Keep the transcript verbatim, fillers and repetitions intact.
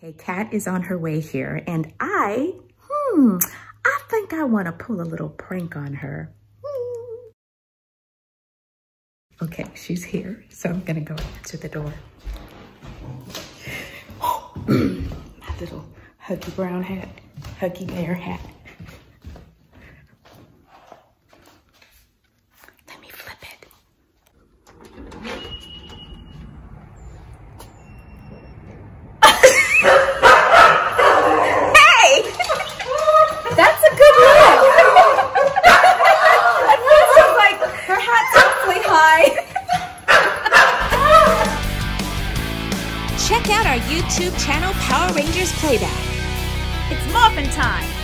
Okay, Kat is on her way here, and I, hmm, I think I want to pull a little prank on her. Hmm. Okay, she's here, so I'm gonna go answer the door. My little Huggy brown hat, Huggy bear hat. Let me flip it. Hey! That's a good look! At first I was like, her hat's awfully high. Check out our YouTube channel, Power Rangers Playback. It's morphin' time!